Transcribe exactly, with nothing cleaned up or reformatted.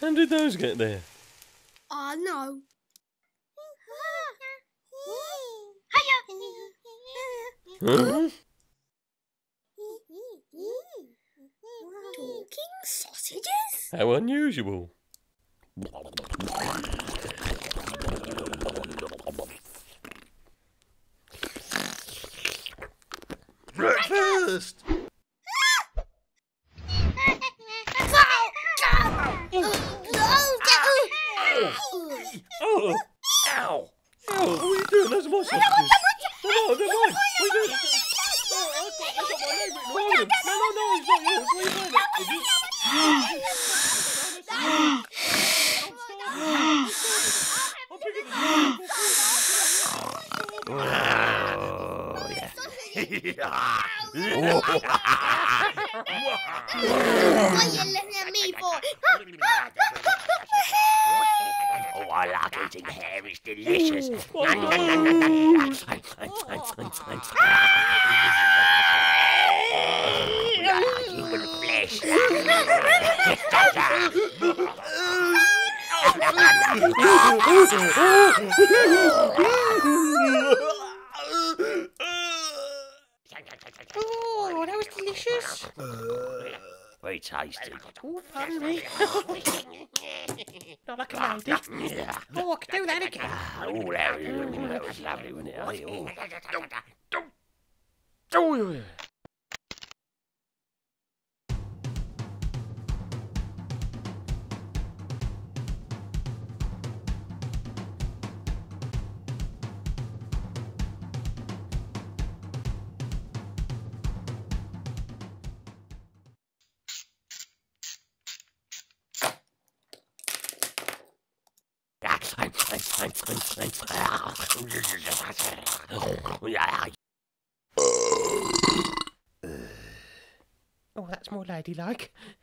How did those get there? I know. Huh? Talking sausages? How unusual. Breakfast! Oh! Ow! Ow! What are you doing? Those are my sausages. No, no, they're mine. What are you doing? No, I've got, I've got my name written all over them. No, no, no, it's not yours. What are you doing? Is it? I'll pick it up. Oh, yeah. What are you looking at me for? Oh, I like eating hair. It's delicious. Human flesh. Oh, that was delicious. Very tasty. Oh, pardon me. Not like a lady. Oh, I could do that again. Oh, that was, that was lovely, wasn't it? Oh. Oh, Oh, that's more ladylike.